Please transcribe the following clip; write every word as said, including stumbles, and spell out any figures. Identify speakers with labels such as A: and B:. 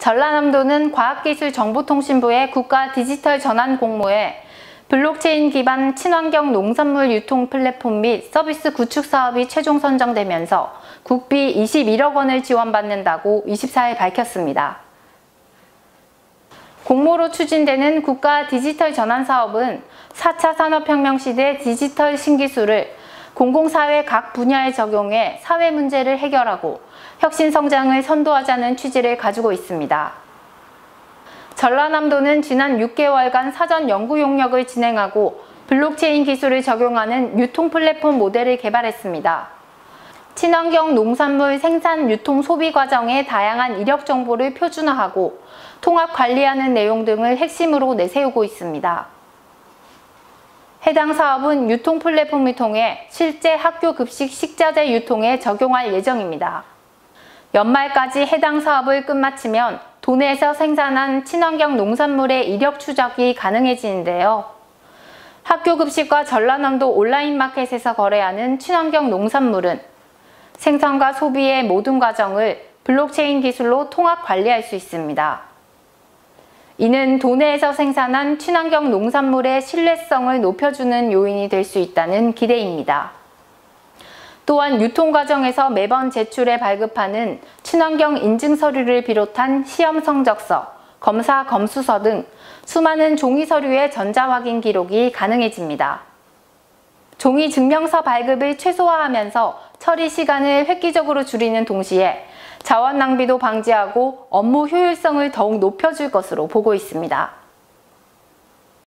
A: 전라남도는 과학기술정보통신부의 국가 디지털 전환 공모에 블록체인 기반 친환경 농산물 유통 플랫폼 및 서비스 구축 사업이 최종 선정되면서 국비 이십일억 원을 지원받는다고 이십사일 밝혔습니다. 공모로 추진되는 국가 디지털 전환 사업은 사 차 산업혁명 시대 디지털 신기술을 공공사회 각 분야에 적용해 사회 문제를 해결하고 혁신 성장을 선도하자는 취지를 가지고 있습니다. 전라남도는 지난 육 개월간 사전 연구 용역을 진행하고 블록체인 기술을 적용하는 유통 플랫폼 모델을 개발했습니다. 친환경 농산물 생산, 유통, 소비 과정의 다양한 이력 정보를 표준화하고 통합 관리하는 내용 등을 핵심으로 내세우고 있습니다. 해당 사업은 유통 플랫폼을 통해 실제 학교 급식 식자재 유통에 적용할 예정입니다. 연말까지 해당 사업을 끝마치면 도내에서 생산한 친환경 농산물의 이력 추적이 가능해지는데요. 학교 급식과 전라남도 온라인 마켓에서 거래하는 친환경 농산물은 생산과 소비의 모든 과정을 블록체인 기술로 통합 관리할 수 있습니다. 이는 도내에서 생산한 친환경 농산물의 신뢰성을 높여주는 요인이 될 수 있다는 기대입니다. 또한 유통 과정에서 매번 제출해 발급하는 친환경 인증 서류를 비롯한 시험 성적서, 검사 검수서 등 수많은 종이 서류의 전자 확인 기록이 가능해집니다. 종이 증명서 발급을 최소화하면서 처리 시간을 획기적으로 줄이는 동시에 자원 낭비도 방지하고 업무 효율성을 더욱 높여줄 것으로 보고 있습니다.